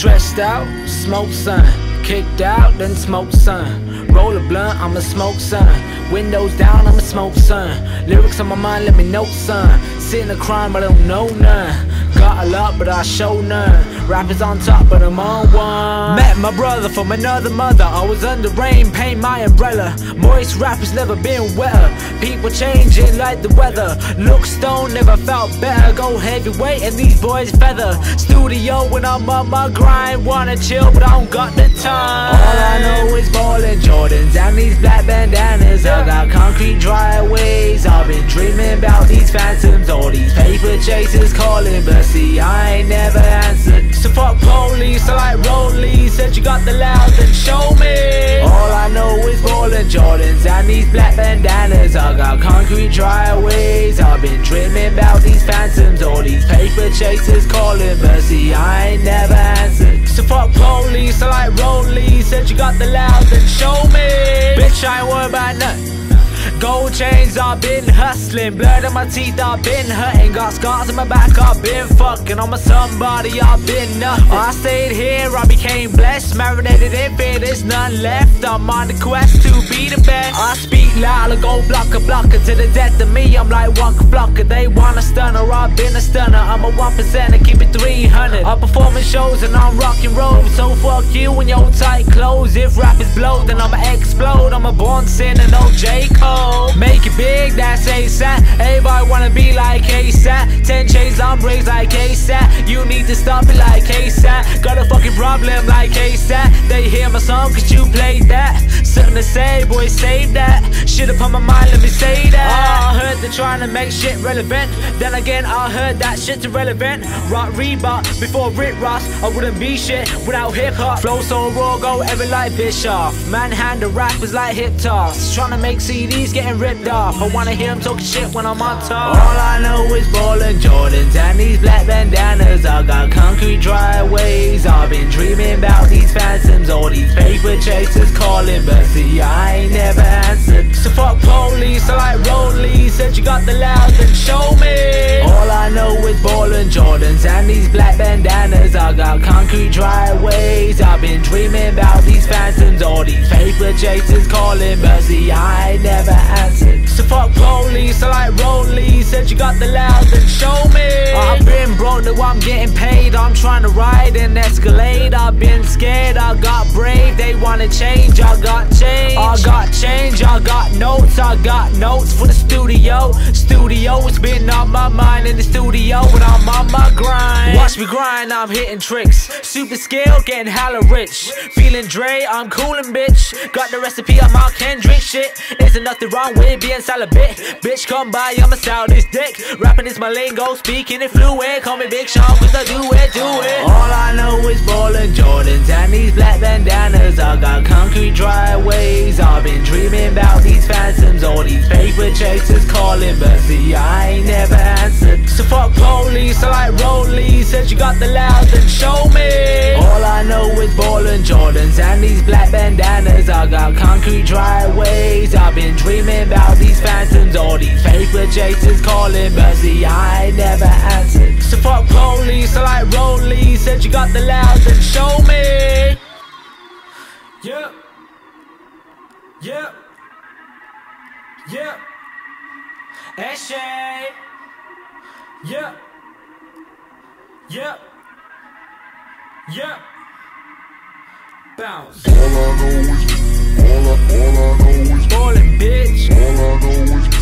Stressed out, smoke son. Kicked out, then smoke son. Roll a blunt, I'ma smoke son. Windows down, I'ma smoke son. Lyrics on my mind, let me know son. Sitting a crime, but I don't know none. Got a lot, but I show none. Rappers on top, but I'm on one. Met my brother from another mother. I was under rain, paint my umbrella. Moist rappers never been wetter. People changing like the weather. Look stone, never felt better. Go heavyweight and these boys feather. Studio when I'm on my grind. Wanna chill, but I don't got the time. All I know is ballin' Jordans and these black bandanas. I got concrete driveways. I've been dreaming about these phantoms. All these paper chasers calling, but see I ain't never answered. So fuck police, I like rollies. Said you got the loud, then show me. All I know is ballin' Jordans and these black bandanas. I got concrete driveways. I've been dreaming about these phantoms. All these paper chasers calling, but see I ain't never answered. So fuck police, I like rollies. Said you got the loud, then show me. Bitch, I ain't worried about nothing. Gold chains, I've been hustling. Blood on my teeth, I've been hurting. Got scars on my back, I've been fucking. I'm a somebody, I've been nothing. I stayed here, I became blessed. Marinated in fear, there's none left. I'm on the quest to be the best. I speak loud, I go blocker to the death of me, I'm like Wonka Flocka. They want a stunner, I've been a stunner. I'm a 1%er, keep it 300. I'm performing shows and I'm rocking roll. So fuck you and your tight clothes. If rappers blow, then I'ma explode. I'm a born sinner, no J. Cole. Make it big, that's ASAP. Everybody wanna be like ASAP. 10 chains, I'm raised like ASAP. You need to stop it like ASAP. Got a fucking problem like ASAP. They hear my song cause you played that. Something to say, boy, save that. Shit upon my mind, let me say that. I heard they're trying to make shit relevant. Then again, I heard that shit's irrelevant. Rock Reebok, before Rick Ross, I wouldn't be shit without hip-hop. Flow so raw, go every like Bischoff. Manhandle rappers like hip toss. Trying to make CDs, getting ripped off. I wanna hear them talking shit when I'm on top. All I know is ballin' Jordans and these black bandanas. I got concrete driveways. I've been dreaming about these phantoms. All these paper chasers calling, but see I ain't never answered. So fuck police, I like rollies. Said you got the loud, then show me. All I know is ballin' Jordans and these black bandanas. I got concrete driveways. I've been dreaming about these phantoms. All these paper chasers calling, but see I ain't never answered. So fuck police, I like rollies. Said you got the loud, then show me. I've been broke, now I'm getting paid. I'm trying to ride and Escalade. I've been scared, I got brave. They wanna change, I got change. I got change, I got notes. I got notes for the studio. Studio's been on my mind in the studio when I'm on my grind. Watch me grind, I'm hitting tricks. Super skill, getting hella rich. Feeling Dre, I'm coolin' bitch. Got the recipe, I'm Mark Hendrix shit. Isn't nothing wrong with being celibate. Bitch, come by, I'ma sell this dick. Rapping is my lingo, speaking it fluent. Call me Big Sean, cause I do it. All I know is ballin' Jordans and these black bandanas. I got concrete driveways. I've been dreaming about these phantoms. All these paper chasers calling, but see I ain't never answered. So fuck police, I like rollies. Said you got the loud, then show me. All I know is ballin' Jordans and these black bandanas. I got concrete driveways. I've been dreaming about these phantoms. All these paper chasers calling, but see I ain't never answered. So fuck police, I like rollies. Said you got the loud, then show me. Yeah. Yeah. Yeah. Eshay. Yeah. Yeah. Yeah. Bounce. All I know is ballin', bitch. All I know is